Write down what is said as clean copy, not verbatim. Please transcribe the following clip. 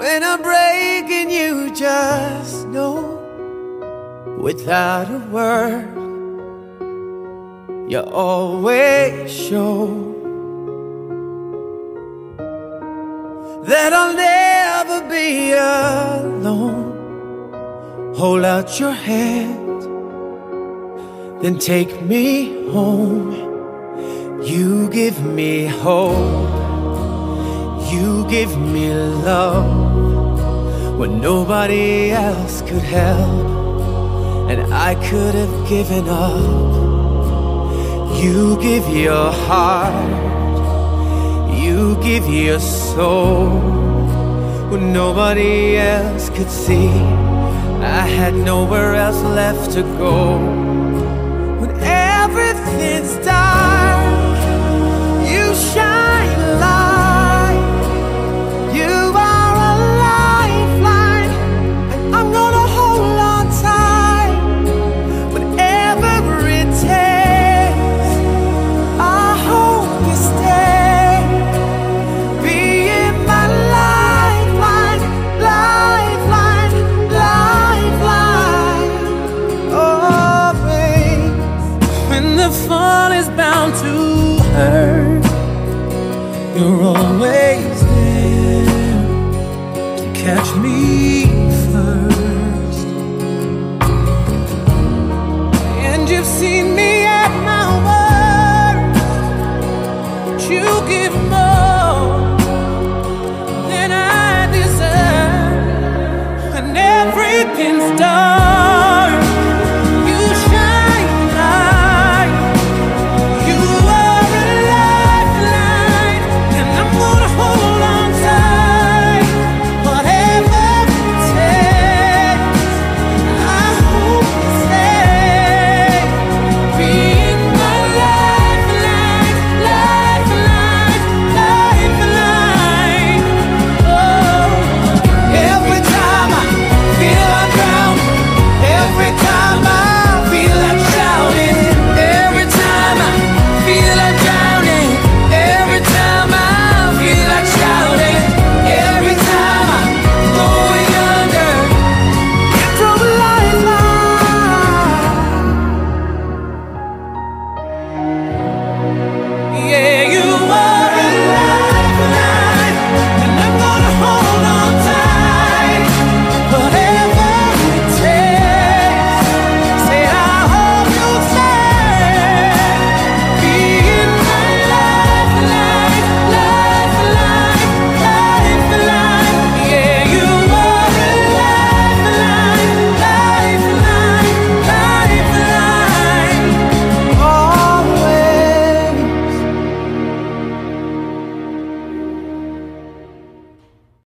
when I'm breaking, you just know. Without a word, you always show that I'll never be alone. Hold out your hand, then take me home. You give me hope, you give me love when nobody else could help, and I could have given up. You give your heart, you give your soul when nobody else could see. I had nowhere else left to go. When everything's dark, you shine a light. You are a lifeline, and I'm gonna hold on tight. Whatever it takes, I hope you stay. Being my lifeline, lifeline, lifeline. Always. When the fall is bound to hurt, you're always there to catch me first. And you've seen me at my worst, but you give me